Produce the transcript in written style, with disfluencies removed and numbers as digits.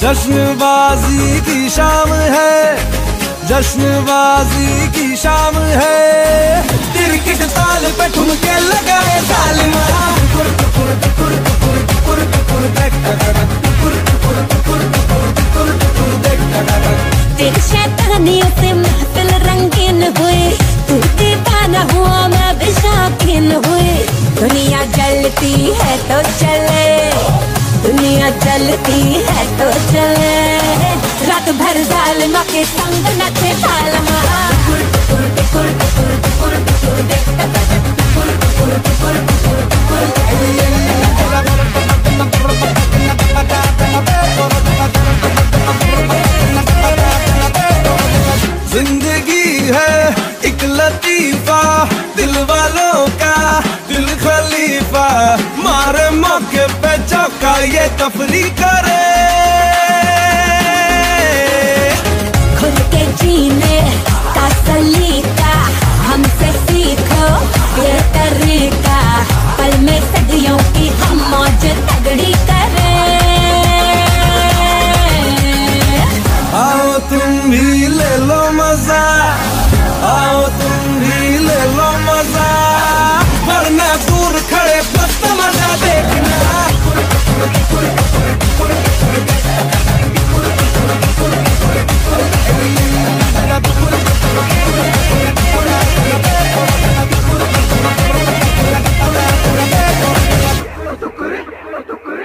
जश्नबाजी की शाम है, जश्नबाजी की शाम है। तिरकिट ताल पे ठुमके लगाए जालिमा, तेरी शैतानियों से महफिल रंगीन हुई, तू दीवाना हुआ मैं भी शौकीन हुई। दुनिया जलती है तो चले, दुनिया जलती है तो चले, रात भर जालिमा के संग नचे जालिमा। जिंदगी है एक लतीफा, दिल वालों का दिल खलीफा, मारे मौके पे चौका ये तफरी करे।